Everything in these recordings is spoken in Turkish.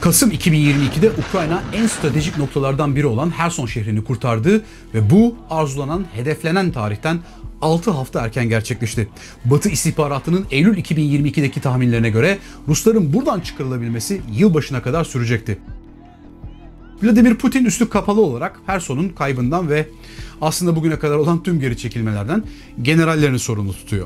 Kasım 2022'de Ukrayna en stratejik noktalardan biri olan Herson şehrini kurtardı ve bu arzulanan, hedeflenen tarihten 6 hafta erken gerçekleşti. Batı istihbaratının Eylül 2022'deki tahminlerine göre Rusların buradan çıkarılabilmesi yılbaşına kadar sürecekti. Vladimir Putin üstü kapalı olarak Herson'un kaybından ve aslında bugüne kadar olan tüm geri çekilmelerden generallerini sorumlu tutuyor.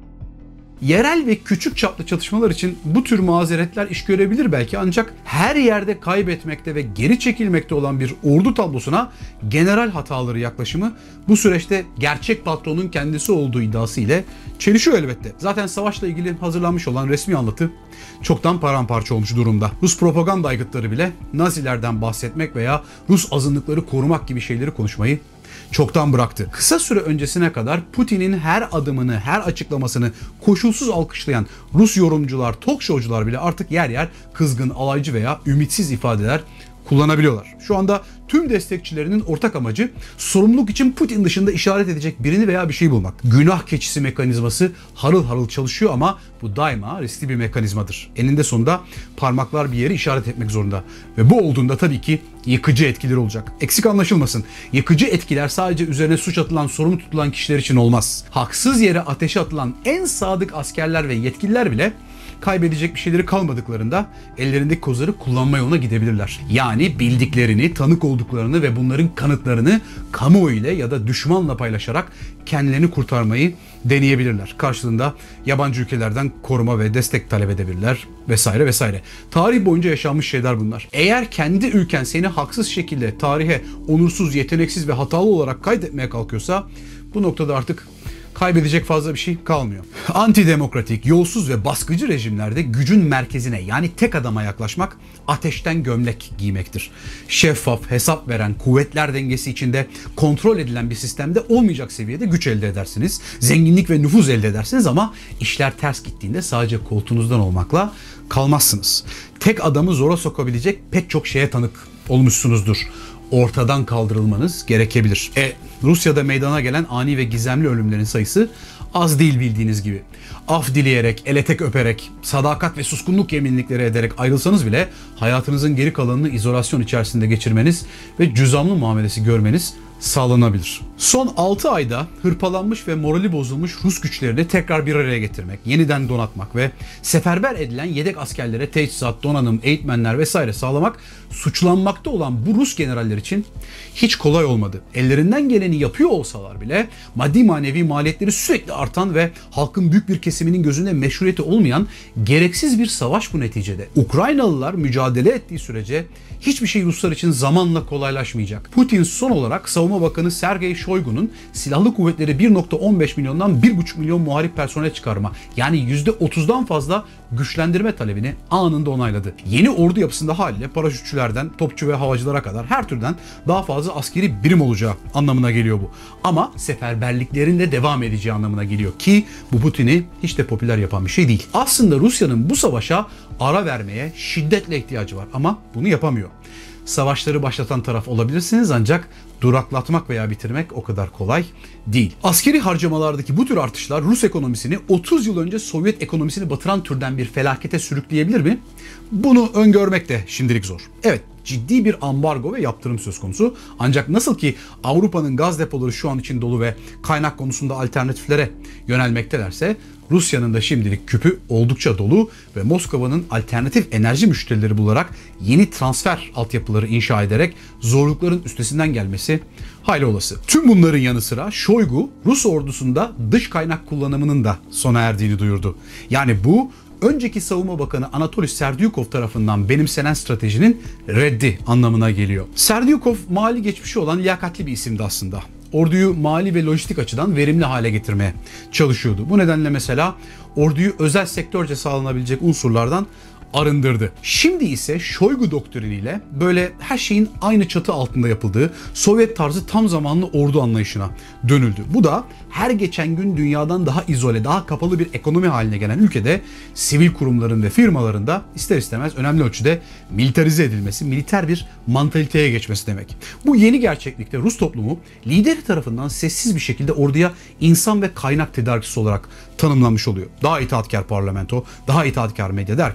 Yerel ve küçük çaplı çatışmalar için bu tür mazeretler iş görebilir belki, ancak her yerde kaybetmekte ve geri çekilmekte olan bir ordu tablosuna general hataları yaklaşımı bu süreçte gerçek patronun kendisi olduğu iddiası ile çelişiyor elbette. Zaten savaşla ilgili hazırlanmış olan resmi anlatı çoktan paramparça olmuş durumda. Rus propaganda aygıtları bile Nazilerden bahsetmek veya Rus azınlıkları korumak gibi şeyleri konuşmayı çoktan bıraktı. Kısa süre öncesine kadar Putin'in her adımını, her açıklamasını koşulsuz alkışlayan Rus yorumcular, talk show'cular bile artık yer yer kızgın, alaycı veya ümitsiz ifadeler kullanabiliyorlar. Şu anda tüm destekçilerinin ortak amacı sorumluluk için Putin dışında işaret edecek birini veya bir şey bulmak. Günah keçisi mekanizması harıl harıl çalışıyor ama bu daima riskli bir mekanizmadır. Eninde sonunda parmaklar bir yeri işaret etmek zorunda. Ve bu olduğunda tabii ki yıkıcı etkileri olacak. Eksik anlaşılmasın. Yıkıcı etkiler sadece üzerine suç atılan, sorumlu tutulan kişiler için olmaz. Haksız yere ateşe atılan en sadık askerler ve yetkililer bile kaybedecek bir şeyleri kalmadıklarında ellerindeki kozları kullanma yoluna gidebilirler. Yani bildiklerini, tanık olduklarını ve bunların kanıtlarını kamuoyu ile ya da düşmanla paylaşarak kendilerini kurtarmayı deneyebilirler. Karşılığında yabancı ülkelerden koruma ve destek talep edebilirler vesaire vesaire. Tarih boyunca yaşanmış şeyler bunlar. Eğer kendi ülken seni haksız şekilde tarihe onursuz, yeteneksiz ve hatalı olarak kaydetmeye kalkıyorsa bu noktada artık kaybedecek fazla bir şey kalmıyor. Antidemokratik, yolsuz ve baskıcı rejimlerde gücün merkezine, yani tek adama yaklaşmak ateşten gömlek giymektir. Şeffaf, hesap veren, kuvvetler dengesi içinde kontrol edilen bir sistemde olmayacak seviyede güç elde edersiniz. Zenginlik ve nüfuz elde edersiniz ama işler ters gittiğinde sadece koltuğunuzdan olmakla kalmazsınız. Tek adamı zora sokabilecek pek çok şeye tanık olmuşsunuzdur. Ortadan kaldırılmanız gerekebilir. Rusya'da meydana gelen ani ve gizemli ölümlerin sayısı az değil bildiğiniz gibi. Af dileyerek, ele tek öperek, sadakat ve suskunluk yeminlikleri ederek ayrılsanız bile hayatınızın geri kalanını izolasyon içerisinde geçirmeniz ve cüzamlı muamelesi görmeniz sağlanabilir. Son 6 ayda hırpalanmış ve morali bozulmuş Rus güçlerini tekrar bir araya getirmek, yeniden donatmak ve seferber edilen yedek askerlere teçhizat, donanım, eğitmenler vesaire sağlamak suçlanmakta olan bu Rus generaller için hiç kolay olmadı. Ellerinden geleni yapıyor olsalar bile maddi manevi maliyetleri sürekli artan ve halkın büyük bir kesiminin gözünde meşruiyeti olmayan gereksiz bir savaş bu neticede. Ukraynalılar mücadele ettiği sürece hiçbir şey Ruslar için zamanla kolaylaşmayacak. Putin son olarak Savunma Bakanı Sergey Shoigu'nun silahlı kuvvetleri 1.15 milyondan 1.5 milyon muharip personel çıkarma, yani %30'dan fazla güçlendirme talebini anında onayladı. Yeni ordu yapısında haliyle paraşütçülerden topçu ve havacılara kadar her türden daha fazla askeri birim olacağı anlamına geliyor bu. Ama seferberliklerin de devam edeceği anlamına geliyor ki bu Putin'i hiç de popüler yapan bir şey değil. Aslında Rusya'nın bu savaşa ara vermeye şiddetle ihtiyacı var ama bunu yapamıyor. Savaşları başlatan taraf olabilirsiniz ancak duraklatmak veya bitirmek o kadar kolay değil. Askeri harcamalardaki bu tür artışlar Rus ekonomisini 30 yıl önce Sovyet ekonomisini batıran türden bir felakete sürükleyebilir mi? Bunu öngörmek de şimdilik zor. Evet, ciddi bir ambargo ve yaptırım söz konusu. Ancak nasıl ki Avrupa'nın gaz depoları şu an için dolu ve kaynak konusunda alternatiflere yönelmektelerse, Rusya'nın da şimdilik küpü oldukça dolu ve Moskova'nın alternatif enerji müşterileri bularak yeni transfer altyapıları inşa ederek zorlukların üstesinden gelmesi hayli olası. Tüm bunların yanı sıra Shoigu, Rus ordusunda dış kaynak kullanımının da sona erdiğini duyurdu. Yani bu önceki Savunma Bakanı Anatoly Serdyukov tarafından benimsenen stratejinin reddi anlamına geliyor. Serdyukov mali geçmişi olan liyakatli bir isimdi aslında. Orduyu mali ve lojistik açıdan verimli hale getirmeye çalışıyordu. Bu nedenle mesela orduyu özel sektörce sağlanabilecek unsurlardan arındırdı. Şimdi ise Shoigu doktriniyle böyle her şeyin aynı çatı altında yapıldığı Sovyet tarzı tam zamanlı ordu anlayışına dönüldü. Bu da her geçen gün dünyadan daha izole, daha kapalı bir ekonomi haline gelen ülkede sivil kurumların ve firmaların da ister istemez önemli ölçüde militarize edilmesi, militer bir mantaliteye geçmesi demek. Bu yeni gerçeklikte Rus toplumu lideri tarafından sessiz bir şekilde orduya insan ve kaynak tedarikçisi olarak tanımlanmış oluyor. Daha itaatkar parlamento, daha itaatkar medya derken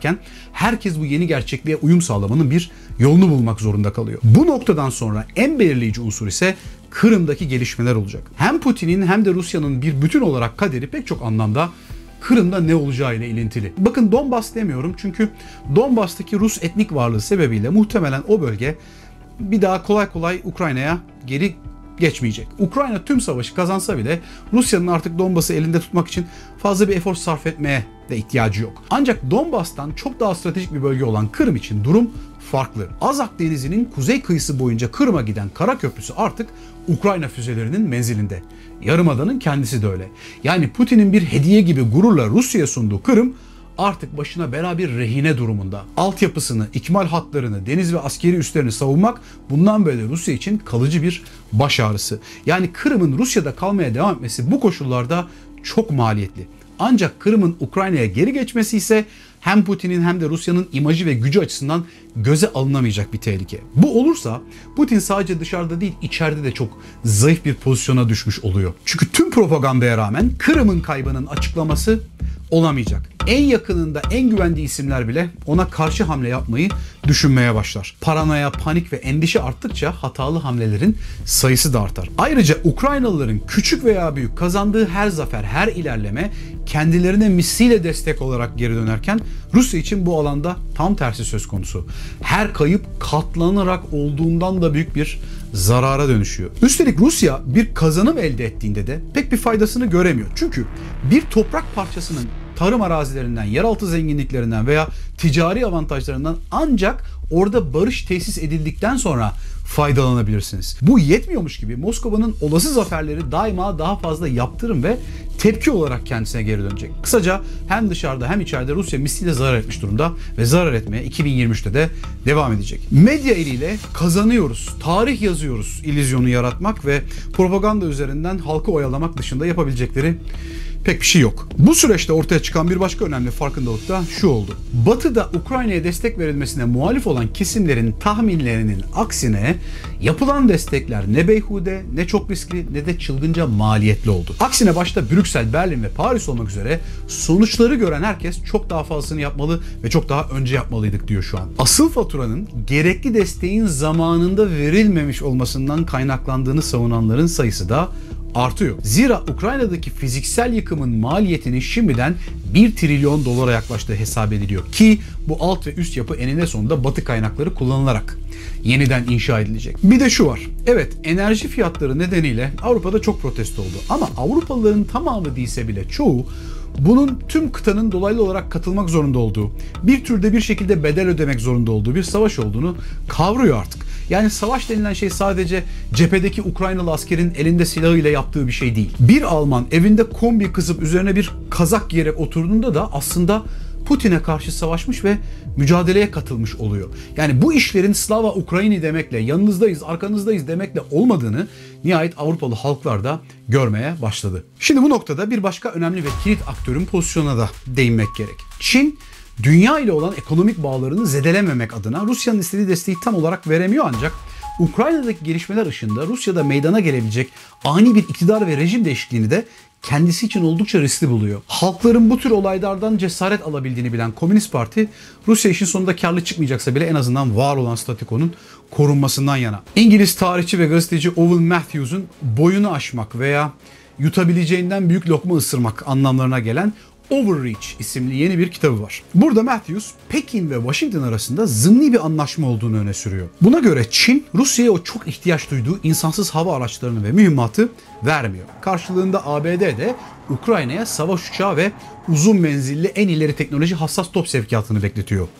herkes bu yeni gerçekliğe uyum sağlamanın bir yolunu bulmak zorunda kalıyor. Bu noktadan sonra en belirleyici unsur ise Kırım'daki gelişmeler olacak. Hem Putin'in hem de Rusya'nın bir bütün olarak kaderi pek çok anlamda Kırım'da ne olacağı ile ilintili. Bakın Donbas demiyorum çünkü Donbas'taki Rus etnik varlığı sebebiyle muhtemelen o bölge bir daha kolay kolay Ukrayna'ya geri geçmeyecek. Ukrayna tüm savaşı kazansa bile Rusya'nın artık Donbas'ı elinde tutmak için fazla bir efor sarf etmeye de ihtiyacı yok. Ancak Donbas'tan çok daha stratejik bir bölge olan Kırım için durum farklı. Azak Denizi'nin kuzey kıyısı boyunca Kırım'a giden kara köprüsü artık Ukrayna füzelerinin menzilinde. Yarımadanın kendisi de öyle. Yani Putin'in bir hediye gibi gururla Rusya'ya sunduğu Kırım artık başına bela bir rehine durumunda. Altyapısını, ikmal hatlarını, deniz ve askeri üslerini savunmak bundan böyle Rusya için kalıcı bir baş ağrısı. Yani Kırım'ın Rusya'da kalmaya devam etmesi bu koşullarda çok maliyetli. Ancak Kırım'ın Ukrayna'ya geri geçmesi ise hem Putin'in hem de Rusya'nın imajı ve gücü açısından göze alınamayacak bir tehlike. Bu olursa Putin sadece dışarıda değil içeride de çok zayıf bir pozisyona düşmüş oluyor. Çünkü tüm propagandaya rağmen Kırım'ın kaybının açıklaması olamayacak. En yakınında en güvendiği isimler bile ona karşı hamle yapmayı düşünmeye başlar. Paranoya, panik ve endişe arttıkça hatalı hamlelerin sayısı da artar. Ayrıca Ukraynalıların küçük veya büyük kazandığı her zafer, her ilerleme kendilerine misliyle destek olarak geri dönerken Rusya için bu alanda tam tersi söz konusu. Her kayıp katlanarak olduğundan da büyük bir zarara dönüşüyor. Üstelik Rusya bir kazanım elde ettiğinde de pek bir faydasını göremiyor. Çünkü bir toprak parçasının tarım arazilerinden, yeraltı zenginliklerinden veya ticari avantajlarından ancak orada barış tesis edildikten sonra faydalanabilirsiniz. Bu yetmiyormuş gibi Moskova'nın olası zaferleri daima daha fazla yaptırım ve tepki olarak kendisine geri dönecek. Kısaca hem dışarıda hem içeride Rusya misliyle zarar etmiş durumda ve zarar etmeye 2023'te de devam edecek. Medya eliyle kazanıyoruz, tarih yazıyoruz illüzyonu yaratmak ve propaganda üzerinden halkı oyalamak dışında yapabilecekleri pek bir şey yok. Bu süreçte ortaya çıkan bir başka önemli farkındalık da şu oldu. Batı'da Ukrayna'ya destek verilmesine muhalif olan kesimlerin tahminlerinin aksine yapılan destekler ne beyhude, ne çok riskli, ne de çılgınca maliyetli oldu. Aksine başta Brüksel, Berlin ve Paris olmak üzere sonuçları gören herkes çok daha fazlasını yapmalı ve çok daha önce yapmalıydık diyor şu an. Asıl faturanın gerekli desteğin zamanında verilmemiş olmasından kaynaklandığını savunanların sayısı da artıyor. Zira Ukrayna'daki fiziksel yıkımın maliyetinin şimdiden 1 trilyon dolara yaklaştığı hesap ediliyor ki bu alt ve üst yapı eninde sonunda Batı kaynakları kullanılarak yeniden inşa edilecek. Bir de şu var. Evet, enerji fiyatları nedeniyle Avrupa'da çok protesto oldu ama Avrupalıların tamamı değilse bile çoğu bunun tüm kıtanın dolaylı olarak katılmak zorunda olduğu, bir türde bir şekilde bedel ödemek zorunda olduğu bir savaş olduğunu kavruyor artık. Yani savaş denilen şey sadece cephedeki Ukraynalı askerin elinde silahıyla yaptığı bir şey değil. Bir Alman evinde kombi kısıp üzerine bir kazak giyerek oturduğunda da aslında Putin'e karşı savaşmış ve mücadeleye katılmış oluyor. Yani bu işlerin Slava Ukraini demekle, yanınızdayız, arkanızdayız demekle olmadığını nihayet Avrupalı halklar da görmeye başladı. Şimdi bu noktada bir başka önemli ve kilit aktörün pozisyonuna da değinmek gerek. Çin, dünya ile olan ekonomik bağlarını zedelememek adına Rusya'nın istediği desteği tam olarak veremiyor ancak Ukrayna'daki gelişmeler ışığında Rusya'da meydana gelebilecek ani bir iktidar ve rejim değişikliğini de kendisi için oldukça riskli buluyor. Halkların bu tür olaylardan cesaret alabildiğini bilen Komünist Parti, Rusya işin sonunda karlı çıkmayacaksa bile en azından var olan statükonun korunmasından yana. İngiliz tarihçi ve gazeteci Owen Matthews'un boyunu aşmak veya yutabileceğinden büyük lokma ısırmak anlamlarına gelen Overreach isimli yeni bir kitabı var. Burada Matthews, Pekin ve Washington arasında zımni bir anlaşma olduğunu öne sürüyor. Buna göre Çin, Rusya'ya o çok ihtiyaç duyduğu insansız hava araçlarını ve mühimmatı vermiyor. Karşılığında ABD de Ukrayna'ya savaş uçağı ve uzun menzilli en ileri teknoloji hassas top sevkiyatını bekletiyor.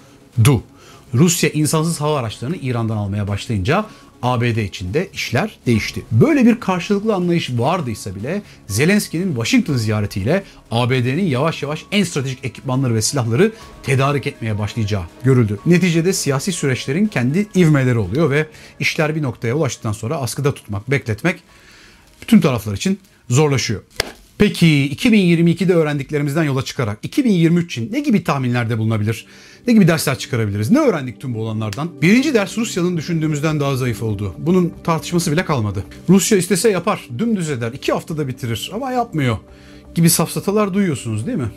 Rusya insansız hava araçlarını İran'dan almaya başlayınca ABD için de işler değişti. Böyle bir karşılıklı anlayış vardıysa bile Zelenski'nin Washington ziyaretiyle ABD'nin yavaş yavaş en stratejik ekipmanları ve silahları tedarik etmeye başlayacağı görüldü. Neticede siyasi süreçlerin kendi ivmeleri oluyor ve işler bir noktaya ulaştıktan sonra askıda tutmak, bekletmek bütün taraflar için zorlaşıyor. Peki 2022'de öğrendiklerimizden yola çıkarak 2023 için ne gibi tahminlerde bulunabilir? Ne gibi dersler çıkarabiliriz? Ne öğrendik tüm bu olanlardan? Birinci ders Rusya'nın düşündüğümüzden daha zayıf olduğu. Bunun tartışması bile kalmadı. Rusya istese yapar, dümdüz eder, 2 haftada bitirir ama yapmıyor gibi safsatalar duyuyorsunuz değil mi?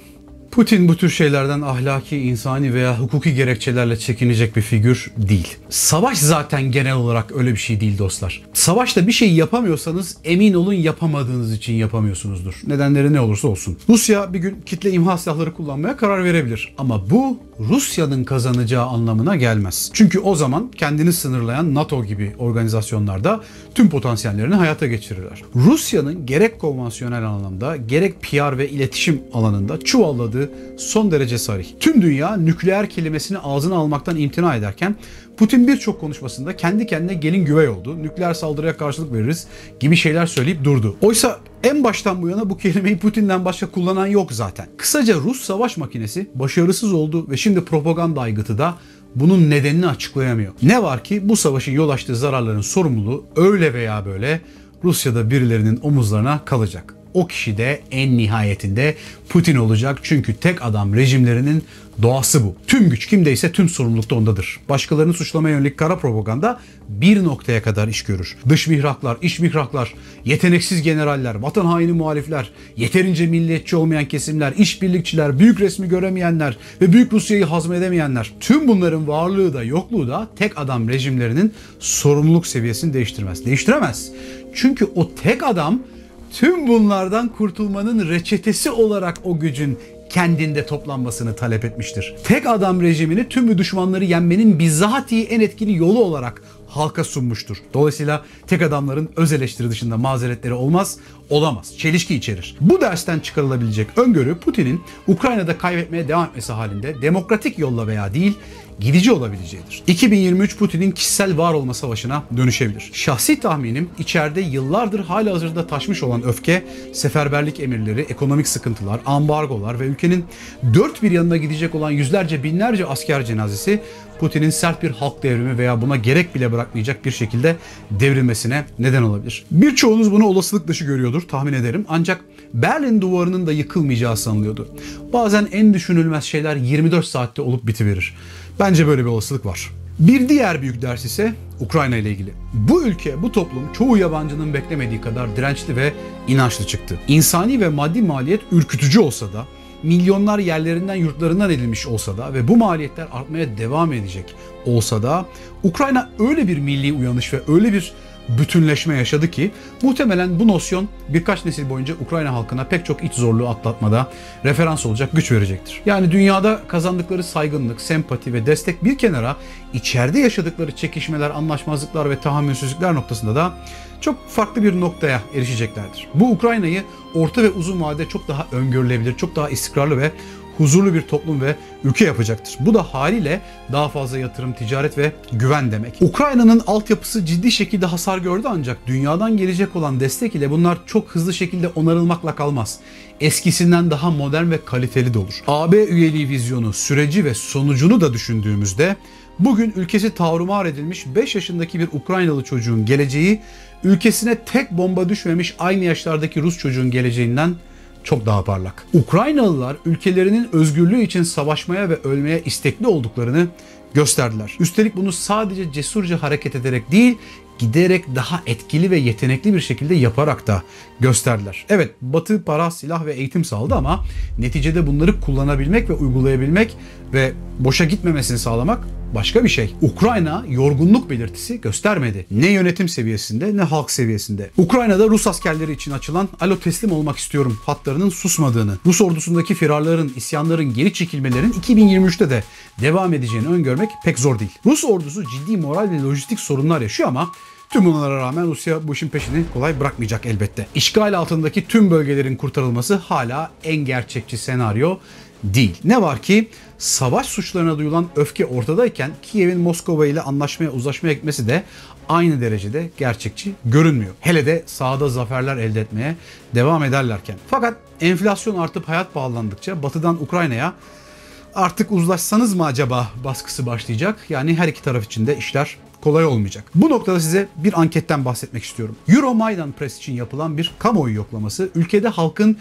Putin bu tür şeylerden ahlaki, insani veya hukuki gerekçelerle çekinecek bir figür değil. Savaş zaten genel olarak öyle bir şey değil dostlar. Savaşta bir şey yapamıyorsanız emin olun yapamadığınız için yapamıyorsunuzdur. Nedenleri ne olursa olsun. Rusya bir gün kitle imha silahları kullanmaya karar verebilir. Ama bu Rusya'nın kazanacağı anlamına gelmez. Çünkü o zaman kendini sınırlayan NATO gibi organizasyonlarda tüm potansiyellerini hayata geçirirler. Rusya'nın gerek konvansiyonel anlamda gerek PR ve iletişim alanında çuvalladığı son derece sarih. Tüm dünya nükleer kelimesini ağzına almaktan imtina ederken Putin birçok konuşmasında kendi kendine gelin güvey oldu, nükleer saldırıya karşılık veririz gibi şeyler söyleyip durdu. Oysa en baştan bu yana bu kelimeyi Putin'den başka kullanan yok zaten. Kısaca Rus savaş makinesi başarısız oldu ve şimdi propaganda aygıtı da bunun nedenini açıklayamıyor. Ne var ki bu savaşın yol açtığı zararların sorumluluğu öyle veya böyle Rusya'da birilerinin omuzlarına kalacak. O kişi de en nihayetinde Putin olacak çünkü tek adam rejimlerinin doğası bu. Tüm güç kimdeyse tüm sorumluluk da ondadır. Başkalarını suçlamaya yönelik kara propaganda bir noktaya kadar iş görür. Dış mihraklar, iç mihraklar, yeteneksiz generaller, vatan haini muhalifler, yeterince milliyetçi olmayan kesimler, işbirlikçiler, büyük resmi göremeyenler ve büyük Rusya'yı hazmedemeyenler. Tüm bunların varlığı da yokluğu da tek adam rejimlerinin sorumluluk seviyesini değiştirmez. Değiştiremez. Çünkü o tek adam tüm bunlardan kurtulmanın reçetesi olarak o gücün kendinde toplanmasını talep etmiştir. Tek adam rejimini tüm düşmanları yenmenin bizatihi en etkili yolu olarak halka sunmuştur. Dolayısıyla tek adamların öz eleştiri dışında mazeretleri olmaz, olamaz. Çelişki içerir. Bu dersten çıkarılabilecek öngörü Putin'in Ukrayna'da kaybetmeye devam etmesi halinde demokratik yolla veya değil gidici olabileceğidir. 2023 Putin'in kişisel var olma savaşına dönüşebilir. Şahsi tahminim içeride yıllardır halihazırda taşmış olan öfke, seferberlik emirleri, ekonomik sıkıntılar, ambargolar ve ülkenin dört bir yanına gidecek olan yüzlerce binlerce asker cenazesi Putin'in sert bir halk devrimi veya buna gerek bile bırakmayacak bir şekilde devrilmesine neden olabilir. Birçoğunuz bunu olasılık dışı görüyordur tahmin ederim. Ancak Berlin duvarının da yıkılmayacağı sanılıyordu. Bazen en düşünülmez şeyler 24 saatte olup bitiverir. Bence böyle bir olasılık var. Bir diğer büyük ders ise Ukrayna ile ilgili. Bu ülke, bu toplum çoğu yabancının beklemediği kadar dirençli ve inançlı çıktı. İnsani ve maddi maliyet ürkütücü olsa da, milyonlar yerlerinden yurtlarından edilmiş olsa da ve bu maliyetler artmaya devam edecek olsa da Ukrayna öyle bir milli uyanış ve öyle bir bütünleşme yaşadı ki muhtemelen bu nosyon birkaç nesil boyunca Ukrayna halkına pek çok iç zorluğu atlatmada referans olacak, güç verecektir. Yani dünyada kazandıkları saygınlık, sempati ve destek bir kenara içeride yaşadıkları çekişmeler, anlaşmazlıklar ve tahammülsüzlükler noktasında da çok farklı bir noktaya erişeceklerdir. Bu Ukrayna'yı orta ve uzun vadede çok daha öngörülebilir, çok daha istikrarlı ve huzurlu bir toplum ve ülke yapacaktır. Bu da haliyle daha fazla yatırım, ticaret ve güven demek. Ukrayna'nın altyapısı ciddi şekilde hasar gördü ancak dünyadan gelecek olan destek ile bunlar çok hızlı şekilde onarılmakla kalmaz. Eskisinden daha modern ve kaliteli de olur. AB üyeliği vizyonu, süreci ve sonucunu da düşündüğümüzde bugün ülkesi tarumar edilmiş 5 yaşındaki bir Ukraynalı çocuğun geleceği ülkesine tek bomba düşmemiş aynı yaşlardaki Rus çocuğun geleceğinden çok daha parlak. Ukraynalılar ülkelerinin özgürlüğü için savaşmaya ve ölmeye istekli olduklarını gösterdiler. Üstelik bunu sadece cesurca hareket ederek değil, giderek daha etkili ve yetenekli bir şekilde yaparak da gösterdiler. Evet, Batı para, silah ve eğitim sağladı ama neticede bunları kullanabilmek ve uygulayabilmek ve boşa gitmemesini sağlamak başka bir şey. Ukrayna yorgunluk belirtisi göstermedi. Ne yönetim seviyesinde ne halk seviyesinde. Ukrayna'da Rus askerleri için açılan "Alo teslim olmak istiyorum" hatlarının susmadığını, Rus ordusundaki firarların, isyanların, geri çekilmelerin 2023'te de devam edeceğini öngörmek pek zor değil. Rus ordusu ciddi moral ve lojistik sorunlar yaşıyor ama tüm bunlara rağmen Rusya bu işin peşini kolay bırakmayacak elbette. İşgal altındaki tüm bölgelerin kurtarılması hala en gerçekçi senaryo değil. Ne var ki savaş suçlarına duyulan öfke ortadayken Kiev'in Moskova ile anlaşmaya, uzlaşmaya gitmesi de aynı derecede gerçekçi görünmüyor. Hele de sahada zaferler elde etmeye devam ederlerken. Fakat enflasyon artıp hayat pahalandıkça batıdan Ukrayna'ya artık uzlaşsanız mı acaba baskısı başlayacak. Yani her iki taraf için de işler kolay olmayacak. Bu noktada size bir anketten bahsetmek istiyorum. Euromaidan Press için yapılan bir kamuoyu yoklaması ülkede halkın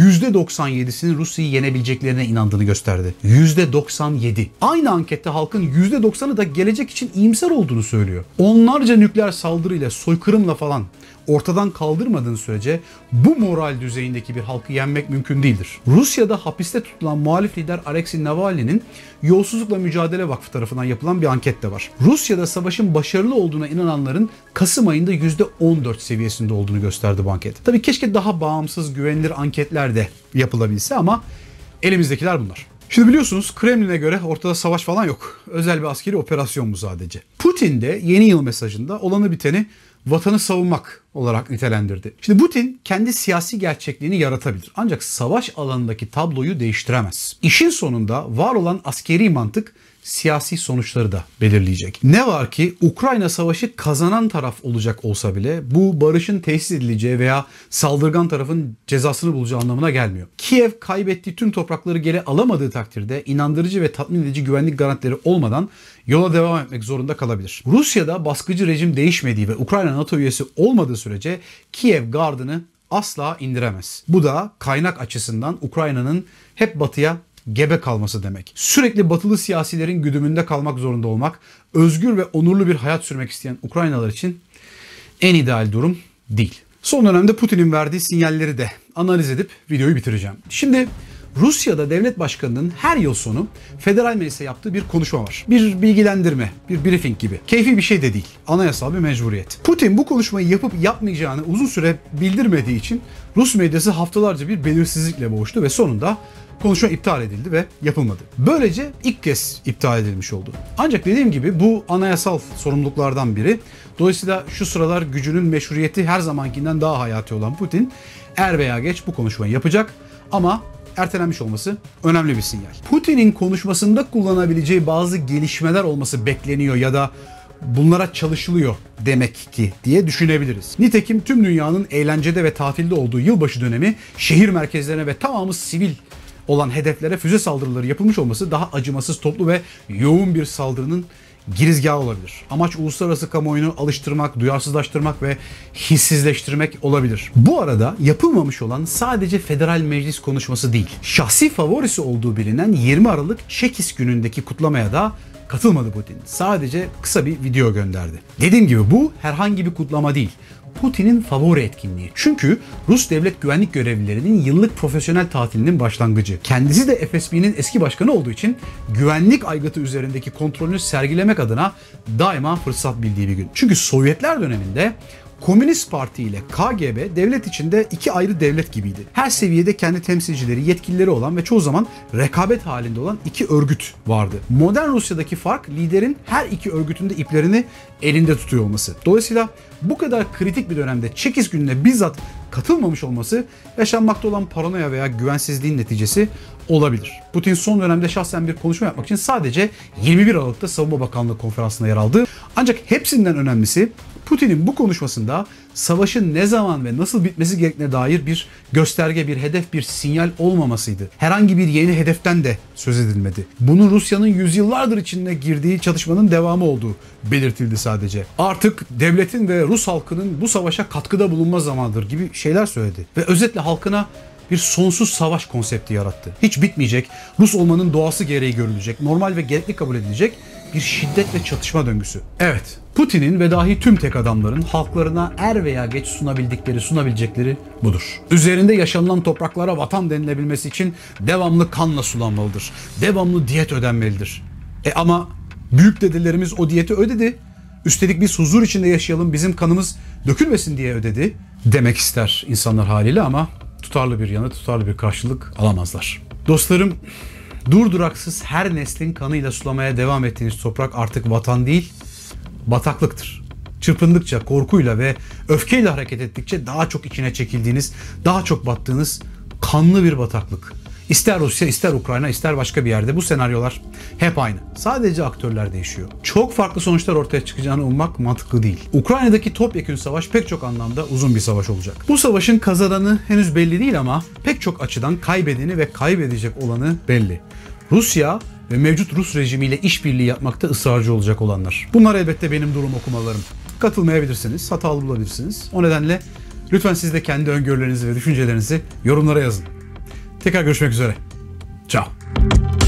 %97'sinin Rusya'yı yenebileceklerine inandığını gösterdi. %97. Aynı ankette halkın %90'ı da gelecek için iyimser olduğunu söylüyor. Onlarca nükleer saldırıyla, soykırımla falan ortadan kaldırmadığın sürece bu moral düzeyindeki bir halkı yenmek mümkün değildir. Rusya'da hapiste tutulan muhalif lider Alexei Navalny'nin Yolsuzlukla Mücadele Vakfı tarafından yapılan bir anket de var. Rusya'da savaşın başarılı olduğuna inananların Kasım ayında %14 seviyesinde olduğunu gösterdi bu anket. Tabii keşke daha bağımsız, güvenilir anketler de yapılabilse ama elimizdekiler bunlar. Şimdi biliyorsunuz Kremlin'e göre ortada savaş falan yok. Özel bir askeri operasyon bu sadece. Putin de yeni yıl mesajında olanı biteni vatanı savunmak olarak nitelendirdi. Şimdi Putin kendi siyasi gerçekliğini yaratabilir. Ancak savaş alanındaki tabloyu değiştiremez. İşin sonunda var olan askeri mantık siyasi sonuçları da belirleyecek. Ne var ki Ukrayna savaşı kazanan taraf olacak olsa bile bu barışın tesis edileceği veya saldırgan tarafın cezasını bulacağı anlamına gelmiyor. Kiev kaybettiği tüm toprakları geri alamadığı takdirde inandırıcı ve tatmin edici güvenlik garantileri olmadan yola devam etmek zorunda kalabilir. Rusya'da baskıcı rejim değişmediği ve Ukrayna NATO üyesi olmadığı sürece Kiev gardını asla indiremez. Bu da kaynak açısından Ukrayna'nın hep batıya gebe kalması demek. Sürekli batılı siyasilerin güdümünde kalmak zorunda olmak, özgür ve onurlu bir hayat sürmek isteyen Ukraynalılar için en ideal durum değil. Son dönemde Putin'in verdiği sinyalleri de analiz edip videoyu bitireceğim. Şimdi Rusya'da devlet başkanının her yıl sonu federal meclise yaptığı bir konuşma var. Bir bilgilendirme, bir briefing gibi. Keyfi bir şey de değil. Anayasal bir mecburiyet. Putin bu konuşmayı yapıp yapmayacağını uzun süre bildirmediği için Rus medyası haftalarca bir belirsizlikle boğuştu ve sonunda konuşma iptal edildi ve yapılmadı. Böylece ilk kez iptal edilmiş oldu. Ancak dediğim gibi bu anayasal sorumluluklardan biri. Dolayısıyla şu sıralar gücünün meşruiyeti her zamankinden daha hayati olan Putin er veya geç bu konuşmayı yapacak ama ertelenmiş olması önemli bir sinyal. Putin'in konuşmasında kullanabileceği bazı gelişmeler olması bekleniyor ya da bunlara çalışılıyor demek ki diye düşünebiliriz. Nitekim tüm dünyanın eğlencede ve tatilde olduğu yılbaşı dönemi şehir merkezlerine ve tamamı sivil olan hedeflere füze saldırıları yapılmış olması daha acımasız, toplu ve yoğun bir saldırının girizgahı olabilir. Amaç uluslararası kamuoyunu alıştırmak, duyarsızlaştırmak ve hissizleştirmek olabilir. Bu arada yapılmamış olan sadece federal meclis konuşması değil. Şahsi favorisi olduğu bilinen 20 Aralık Çekis günündeki kutlamaya da katılmadı Putin. Sadece kısa bir video gönderdi. Dediğim gibi bu herhangi bir kutlama değil. Putin'in favori etkinliği. Çünkü Rus devlet güvenlik görevlilerinin yıllık profesyonel tatilinin başlangıcı. Kendisi de FSB'nin eski başkanı olduğu için güvenlik aygıtı üzerindeki kontrolünü sergilemek adına daima fırsat bildiği bir gün. Çünkü Sovyetler döneminde Komünist Parti ile KGB devlet içinde iki ayrı devlet gibiydi. Her seviyede kendi temsilcileri, yetkilileri olan ve çoğu zaman rekabet halinde olan iki örgüt vardı. Modern Rusya'daki fark liderin her iki örgütün de iplerini elinde tutuyor olması. Dolayısıyla bu kadar kritik bir dönemde Çekis gününe bizzat katılmamış olması yaşanmakta olan paranoya veya güvensizliğin neticesi olabilir. Putin son dönemde şahsen bir konuşma yapmak için sadece 21 Aralık'ta Savunma Bakanlığı konferansına yer aldı. Ancak hepsinden önemlisi Putin'in bu konuşmasında savaşın ne zaman ve nasıl bitmesi gerektiğine dair bir gösterge, bir hedef, bir sinyal olmamasıydı. Herhangi bir yeni hedeften de söz edilmedi. Bunun Rusya'nın yüzyıllardır içine girdiği çatışmanın devamı olduğu belirtildi sadece. Artık devletin ve Rus halkının bu savaşa katkıda bulunma zamanıdır gibi şeyler söyledi. Ve özetle halkına bir sonsuz savaş konsepti yarattı. Hiç bitmeyecek, Rus olmanın doğası gereği görülecek, normal ve gerekli kabul edilecek bir şiddet ve çatışma döngüsü. Evet, Putin'in ve dahi tüm tek adamların halklarına er veya geç sunabilecekleri budur. Üzerinde yaşanılan topraklara vatan denilebilmesi için devamlı kanla sulanmalıdır. Devamlı diyet ödenmelidir. Ama büyük dedelerimiz o diyeti ödedi. Üstelik biz huzur içinde yaşayalım, bizim kanımız dökülmesin diye ödedi demek ister insanlar haliyle ama tutarlı bir yanıt, tutarlı bir karşılık alamazlar. Dostlarım, durduraksız her neslin kanıyla sulamaya devam ettiğiniz toprak artık vatan değil, bataklıktır. Çırpındıkça, korkuyla ve öfkeyle hareket ettikçe daha çok içine çekildiğiniz, daha çok battığınız kanlı bir bataklık. İster Rusya, ister Ukrayna, ister başka bir yerde bu senaryolar hep aynı. Sadece aktörler değişiyor. Çok farklı sonuçlar ortaya çıkacağını ummak mantıklı değil. Ukrayna'daki topyekün savaş pek çok anlamda uzun bir savaş olacak. Bu savaşın kazananı henüz belli değil ama pek çok açıdan kaybedeni ve kaybedecek olanı belli. Rusya ve mevcut Rus rejimiyle işbirliği yapmakta ısrarcı olacak olanlar. Bunlar elbette benim durum okumalarım. Katılmayabilirsiniz, hatalı bulabilirsiniz. O nedenle lütfen siz de kendi öngörülerinizi ve düşüncelerinizi yorumlara yazın. Tekrar görüşmek üzere. Ciao.